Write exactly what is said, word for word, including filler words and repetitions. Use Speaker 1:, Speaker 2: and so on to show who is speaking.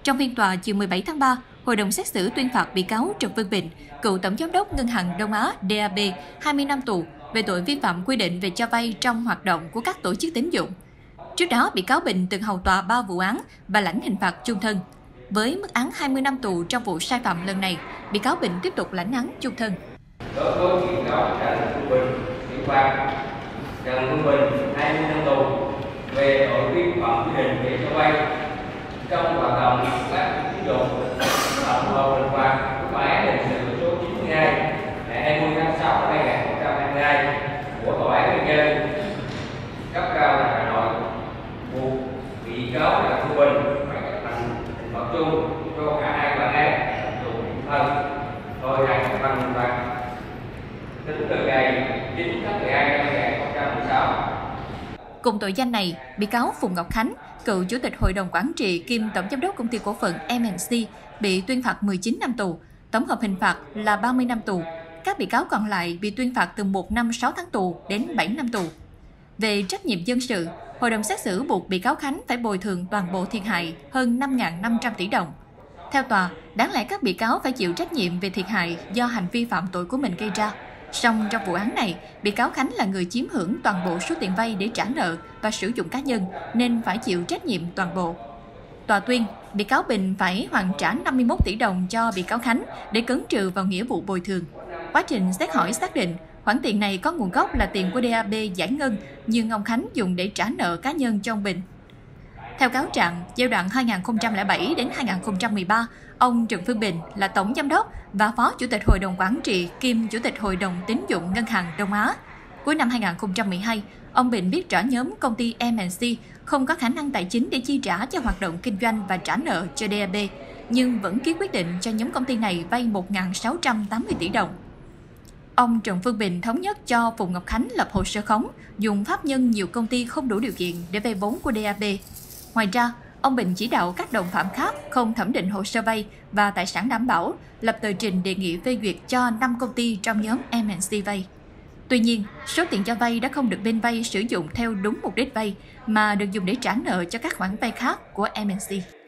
Speaker 1: Trong phiên tòa chiều mười bảy tháng ba, Hội đồng xét xử tuyên phạt bị cáo Trần Phương Bình, cựu Tổng Giám đốc Ngân hàng Đông Á đê a bê hai mươi năm tù về tội vi phạm quy định về cho vay trong hoạt động của các tổ chức tín dụng. Trước đó, bị cáo Bình từng hầu tòa ba vụ án và lãnh hình phạt chung thân. Với mức án hai mươi năm tù trong vụ sai phạm lần này, bị cáo Bình tiếp tục lãnh án chung thân.
Speaker 2: Đối với bị cáo Trần Phương Bình, bị phạt Trần Phương Bình hai mươi năm tù về tội vi phạm quy định về cho vay trong hoạt động các tín dụng, tổng hợp hình phạt của tòa án hình sự số chín mươi hai ngày hai mươi tháng sáu năm hai nghìn không trăm hai mươi hai của tòa án nhân dân cấp cao tại Hà Nội buộc bị cáo Trần Phương Bình phải chấp hành hình phạt chung cho cả hai bản án tù thân thôi hạn bằng hình phạt tính từ ngày chín tháng mười hai năm hai nghìn không trăm mười sáu.
Speaker 1: Cùng tội danh này, bị cáo Phùng Ngọc Khánh, cựu Chủ tịch Hội đồng Quản trị kiêm Tổng Giám đốc Công ty Cổ phần em en xê, bị tuyên phạt mười chín năm tù, tổng hợp hình phạt là ba mươi năm tù. Các bị cáo còn lại bị tuyên phạt từ một năm sáu tháng tù đến bảy năm tù. Về trách nhiệm dân sự, Hội đồng xét xử buộc bị cáo Khánh phải bồi thường toàn bộ thiệt hại hơn năm nghìn năm trăm tỷ đồng. Theo tòa, đáng lẽ các bị cáo phải chịu trách nhiệm về thiệt hại do hành vi phạm tội của mình gây ra. Song trong vụ án này, bị cáo Khánh là người chiếm hưởng toàn bộ số tiền vay để trả nợ và sử dụng cá nhân nên phải chịu trách nhiệm toàn bộ. Tòa tuyên, bị cáo Bình phải hoàn trả năm mươi mốt tỷ đồng cho bị cáo Khánh để cấn trừ vào nghĩa vụ bồi thường. Quá trình xét hỏi xác định, khoản tiền này có nguồn gốc là tiền của đê a bê giải ngân nhưng ông Khánh dùng để trả nợ cá nhân cho ông Bình. Theo cáo trạng, giai đoạn hai nghìn không trăm lẻ bảy đến hai nghìn không trăm mười ba, ông Trần Phương Bình là Tổng Giám đốc và Phó Chủ tịch Hội đồng Quản trị kiêm Chủ tịch Hội đồng Tín dụng Ngân hàng Đông Á. Cuối năm hai nghìn không trăm mười hai, ông Bình biết rõ nhóm công ty em en xê không có khả năng tài chính để chi trả cho hoạt động kinh doanh và trả nợ cho đê a bê, nhưng vẫn ký quyết định cho nhóm công ty này vay một nghìn sáu trăm tám mươi tỷ đồng. Ông Trần Phương Bình thống nhất cho Phùng Ngọc Khánh lập hồ sơ khống, dùng pháp nhân nhiều công ty không đủ điều kiện để vay vốn của đê a bê. Ngoài ra, ông Bình chỉ đạo các đồng phạm khác không thẩm định hồ sơ vay và tài sản đảm bảo, lập tờ trình đề nghị phê duyệt cho năm công ty trong nhóm em en xê vay. Tuy nhiên, số tiền cho vay đã không được bên vay sử dụng theo đúng mục đích vay, mà được dùng để trả nợ cho các khoản vay khác của em en xê.